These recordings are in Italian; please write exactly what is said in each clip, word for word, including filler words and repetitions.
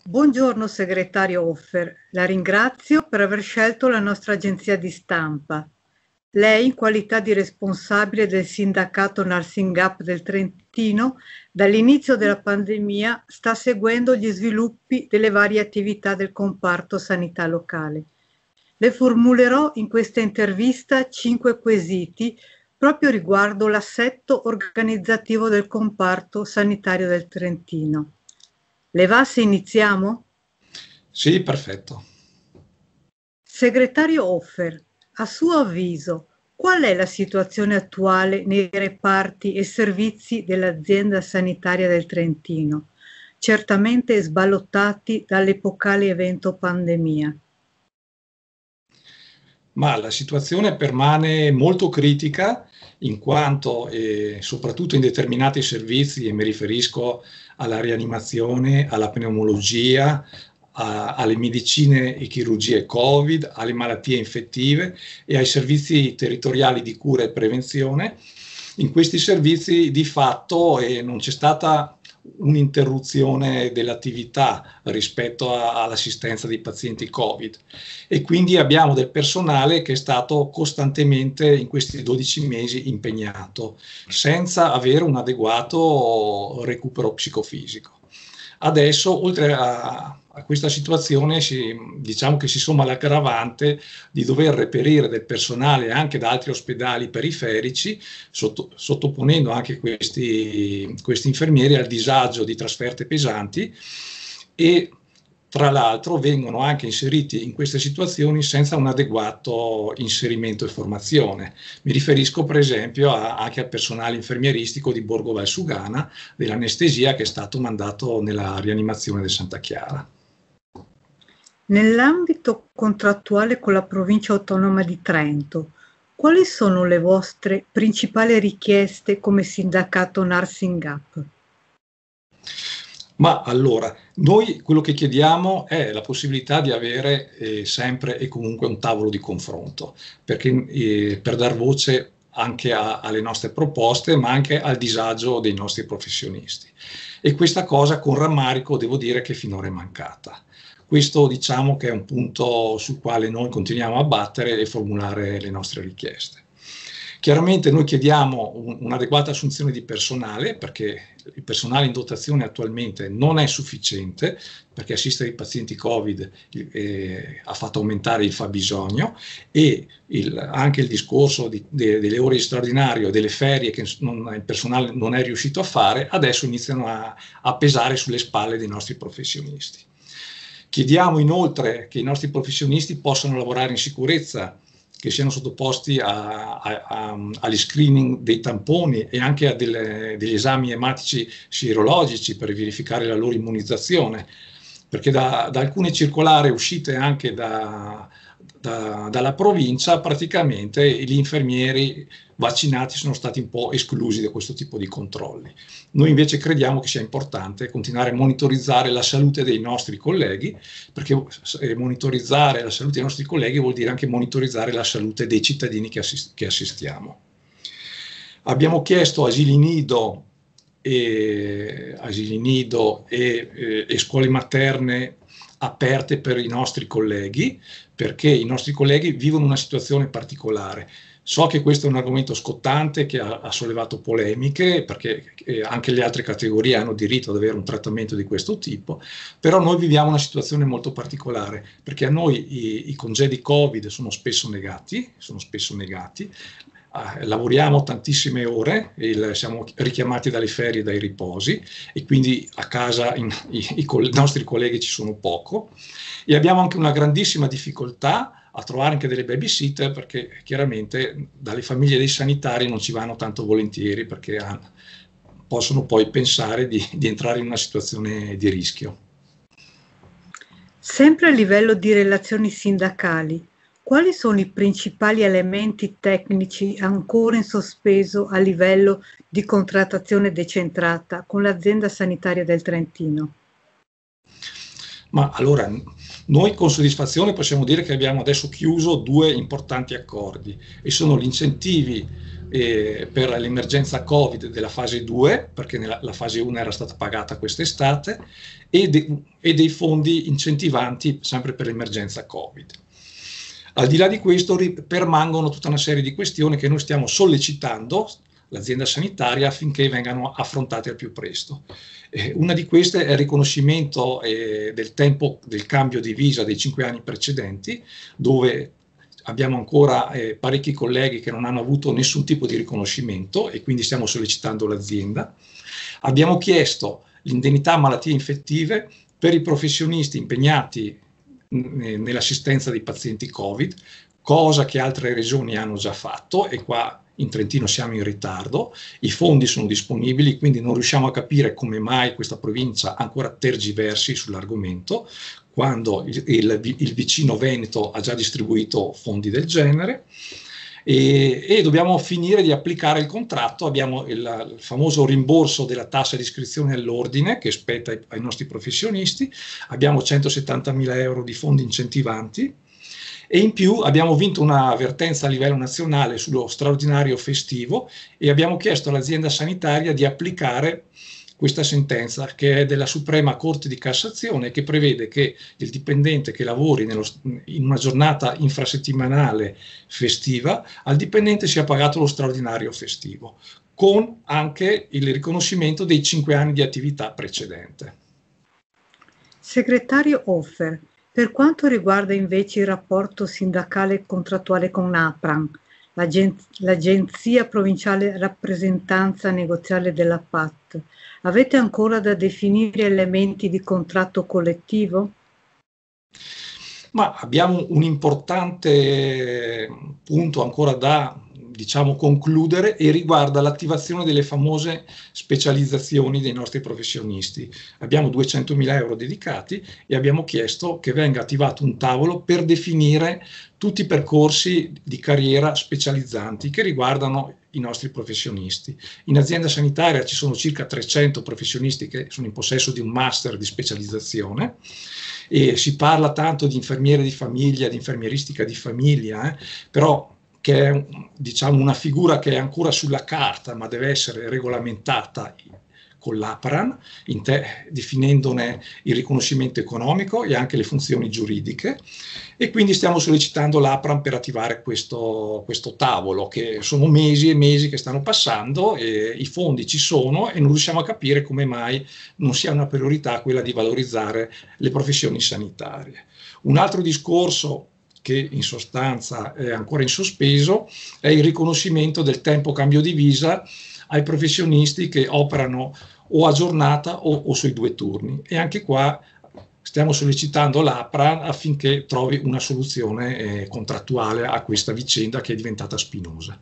Buongiorno segretario Offer, la ringrazio per aver scelto la nostra agenzia di stampa. Lei, in qualità di responsabile del sindacato Nursing Up del Trentino, dall'inizio della pandemia sta seguendo gli sviluppi delle varie attività del comparto sanità locale. Le formulerò in questa intervista cinque quesiti proprio riguardo l'assetto organizzativo del comparto sanitario del Trentino. Le va se iniziamo? Sì, perfetto. Segretario Offer, a suo avviso, qual è la situazione attuale nei reparti e servizi dell'azienda sanitaria del Trentino, certamente sballottati dall'epocale evento pandemia? Ma la situazione permane molto critica in quanto, eh, soprattutto in determinati servizi, e mi riferisco alla rianimazione, alla pneumologia, a, alle medicine e chirurgie Covid, alle malattie infettive e ai servizi territoriali di cura e prevenzione. In questi servizi di fatto eh, non c'è stata un'interruzione dell'attività rispetto a, all'assistenza dei pazienti Covid e quindi abbiamo del personale che è stato costantemente in questi dodici mesi impegnato senza avere un adeguato recupero psicofisico. Adesso, oltre a, a questa situazione, si, diciamo che si somma l'aggravante di dover reperire del personale anche da altri ospedali periferici, sotto, sottoponendo anche questi, questi infermieri al disagio di trasferte pesanti e tra l'altro vengono anche inseriti in queste situazioni senza un adeguato inserimento e formazione. Mi riferisco per esempio a, anche al personale infermieristico di Borgo Valsugana dell'anestesia che è stato mandato nella rianimazione del Santa Chiara. Nell'ambito contrattuale con la provincia autonoma di Trento, quali sono le vostre principali richieste come sindacato Nursing Up? Ma allora, noi quello che chiediamo è la possibilità di avere eh, sempre e comunque un tavolo di confronto, perché, eh, per dar voce anche a, alle nostre proposte, ma anche al disagio dei nostri professionisti. E questa cosa con rammarico devo dire che finora è mancata. Questo diciamo che è un punto sul quale noi continuiamo a battere e formulare le nostre richieste. Chiaramente noi chiediamo un, un'adeguata assunzione di personale perché il personale in dotazione attualmente non è sufficiente perché assistere i pazienti Covid eh, ha fatto aumentare il fabbisogno e il, anche il discorso di, de, delle ore di straordinario, delle ferie che non, il personale non è riuscito a fare, adesso iniziano a, a pesare sulle spalle dei nostri professionisti. Chiediamo inoltre che i nostri professionisti possano lavorare in sicurezza, che siano sottoposti a, a, a, agli screening dei tamponi e anche a delle, degli esami ematici sierologici per verificare la loro immunizzazione, perché da, da alcune circolari uscite anche da, da, dalla provincia praticamente gli infermieri vaccinati sono stati un po' esclusi da questo tipo di controlli. Noi invece crediamo che sia importante continuare a monitorizzare la salute dei nostri colleghi, perché monitorizzare la salute dei nostri colleghi vuol dire anche monitorizzare la salute dei cittadini che, assist- che assistiamo. Abbiamo chiesto asili nido e, asili nido e, e, e scuole materne aperte per i nostri colleghi, perché i nostri colleghi vivono una situazione particolare. So che questo è un argomento scottante che ha, ha sollevato polemiche, perché eh, anche le altre categorie hanno diritto ad avere un trattamento di questo tipo, però noi viviamo una situazione molto particolare, perché a noi i, i congedi Covid sono spesso negati, sono spesso negati, eh, lavoriamo tantissime ore, il, siamo richiamati dalle ferie e dai riposi, e quindi a casa in, i, i, i nostri colleghi ci sono poco, e abbiamo anche una grandissima difficoltà a trovare anche delle babysitter perché chiaramente dalle famiglie dei sanitari non ci vanno tanto volentieri perché hanno, possono poi pensare di, di entrare in una situazione di rischio. Sempre a livello di relazioni sindacali, quali sono i principali elementi tecnici ancora in sospeso a livello di contrattazione decentrata con l'azienda sanitaria del Trentino? Ma allora, noi con soddisfazione possiamo dire che abbiamo adesso chiuso due importanti accordi e sono gli incentivi eh, per l'emergenza Covid della fase due, perché nella, la fase uno era stata pagata quest'estate, e, de, e dei fondi incentivanti sempre per l'emergenza Covid. Al di là di questo permangono tutta una serie di questioni che noi stiamo sollecitando l'azienda sanitaria affinché vengano affrontate al più presto. Eh, una di queste è il riconoscimento eh, del tempo del cambio di visa dei cinque anni precedenti, dove abbiamo ancora eh, parecchi colleghi che non hanno avuto nessun tipo di riconoscimento e quindi stiamo sollecitando l'azienda. Abbiamo chiesto l'indennità malattie infettive per i professionisti impegnati nell'assistenza dei pazienti Covid, cosa che altre regioni hanno già fatto e qua in Trentino siamo in ritardo. I fondi sono disponibili, quindi non riusciamo a capire come mai questa provincia ancora tergiversi sull'argomento, quando il, il, il vicino Veneto ha già distribuito fondi del genere. E, e dobbiamo finire di applicare il contratto. Abbiamo il, il famoso rimborso della tassa di iscrizione all'ordine che spetta ai, ai nostri professionisti, abbiamo centosettantamila euro di fondi incentivanti e in più abbiamo vinto un'avvertenza a livello nazionale sullo straordinario festivo e abbiamo chiesto all'azienda sanitaria di applicare questa sentenza che è della Suprema Corte di Cassazione, che prevede che il dipendente che lavori nello, in una giornata infrasettimanale festiva, al dipendente sia pagato lo straordinario festivo, con anche il riconoscimento dei cinque anni di attività precedente. Segretario Offer, per quanto riguarda invece il rapporto sindacale e contrattuale con APRAN, l'Agenzia Provinciale Rappresentanza Negoziale della P A T, avete ancora da definire elementi di contratto collettivo? Ma abbiamo un importante punto ancora da, diciamo, concludere e riguarda l'attivazione delle famose specializzazioni dei nostri professionisti. Abbiamo duecentomila euro dedicati e abbiamo chiesto che venga attivato un tavolo per definire tutti i percorsi di carriera specializzanti che riguardano i nostri professionisti. In azienda sanitaria ci sono circa trecento professionisti che sono in possesso di un master di specializzazione e si parla tanto di infermiere di famiglia, di infermieristica di famiglia, eh, però che è, diciamo, una figura che è ancora sulla carta ma deve essere regolamentata con l'APRAN, definendone il riconoscimento economico e anche le funzioni giuridiche, e quindi stiamo sollecitando l'APRAN per attivare questo, questo tavolo, che sono mesi e mesi che stanno passando e i fondi ci sono e non riusciamo a capire come mai non sia una priorità quella di valorizzare le professioni sanitarie. Un altro discorso che in sostanza è ancora in sospeso è il riconoscimento del tempo cambio di visa ai professionisti che operano o a giornata o, o sui due turni, e anche qua stiamo sollecitando l'APRAN affinché trovi una soluzione eh, contrattuale a questa vicenda che è diventata spinosa.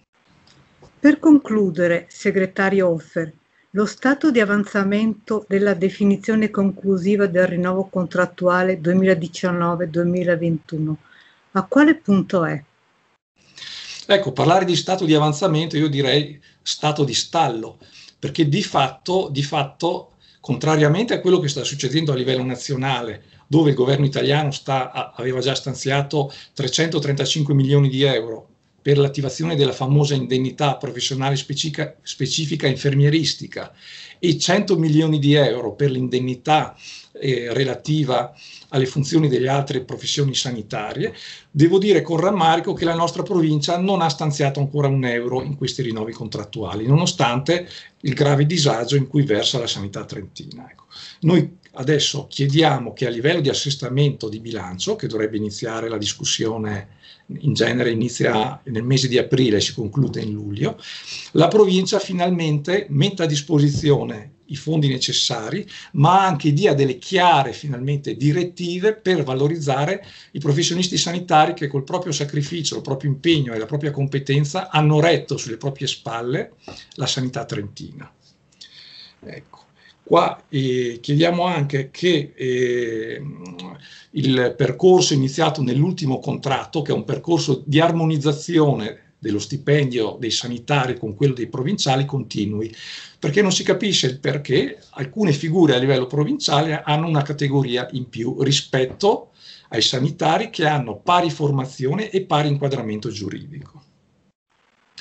Per concludere, segretario Offer, lo stato di avanzamento della definizione conclusiva del rinnovo contrattuale duemiladiciannove duemilaventuno, a quale punto è? Ecco, parlare di stato di avanzamento io direi stato di stallo, perché di fatto, di fatto, contrariamente a quello che sta succedendo a livello nazionale, dove il governo italiano sta, aveva già stanziato trecentotrentacinque milioni di euro per l'attivazione della famosa indennità professionale specifica, specifica infermieristica e cento milioni di euro per l'indennità eh, relativa alle funzioni delle altre professioni sanitarie, devo dire con rammarico che la nostra provincia non ha stanziato ancora un euro in questi rinnovi contrattuali, nonostante il grave disagio in cui versa la sanità trentina. Ecco. Noi adesso chiediamo che a livello di assestamento di bilancio, che dovrebbe iniziare la discussione, in genere inizia nel mese di aprile e si conclude in luglio, la provincia finalmente metta a disposizione i fondi necessari, ma anche dia delle chiare finalmente direttive per valorizzare i professionisti sanitari che col proprio sacrificio, il proprio impegno e la propria competenza hanno retto sulle proprie spalle la sanità trentina. Ecco. Qua eh, chiediamo anche che eh, il percorso iniziato nell'ultimo contratto, che è un percorso di armonizzazione dello stipendio dei sanitari con quello dei provinciali, continui, perché non si capisce il perché alcune figure a livello provinciale hanno una categoria in più rispetto ai sanitari che hanno pari formazione e pari inquadramento giuridico.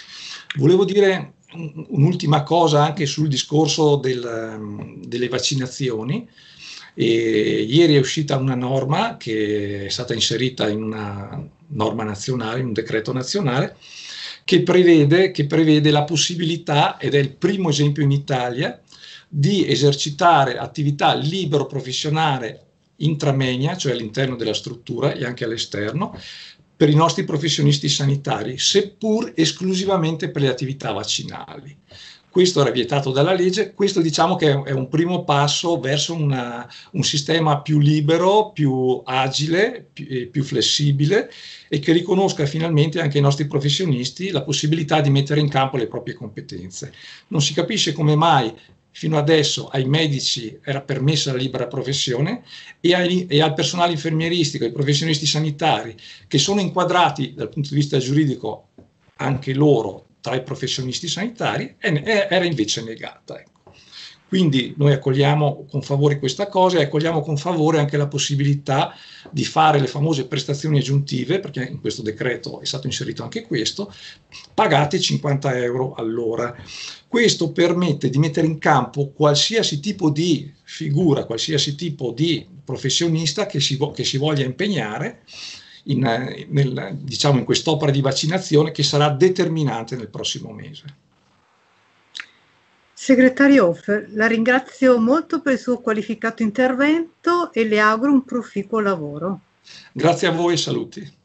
Volevo dire un'ultima cosa anche sul discorso del, delle vaccinazioni. E ieri è uscita una norma che è stata inserita in una norma nazionale, in un decreto nazionale, che prevede, che prevede la possibilità, ed è il primo esempio in Italia, di esercitare attività libero professionale intramenia, cioè all'interno della struttura e anche all'esterno, per i nostri professionisti sanitari, seppur esclusivamente per le attività vaccinali. Questo era vietato dalla legge, questo diciamo che è un primo passo verso una, un sistema più libero, più agile, più, più flessibile e che riconosca finalmente anche ai nostri professionisti la possibilità di mettere in campo le proprie competenze. Non si capisce come mai fino adesso ai medici era permessa la libera professione e, ai, e al personale infermieristico, ai professionisti sanitari che sono inquadrati dal punto di vista giuridico anche loro tra i professionisti sanitari, era invece negata. Ecco. Quindi noi accogliamo con favore questa cosa e accogliamo con favore anche la possibilità di fare le famose prestazioni aggiuntive, perché in questo decreto è stato inserito anche questo, pagate cinquanta euro all'ora. Questo permette di mettere in campo qualsiasi tipo di figura, qualsiasi tipo di professionista che si, che si voglia impegnare in, nel, diciamo, in quest'opera di vaccinazione che sarà determinante nel prossimo mese. Segretario Hofer, la ringrazio molto per il suo qualificato intervento e le auguro un proficuo lavoro. Grazie a voi e saluti.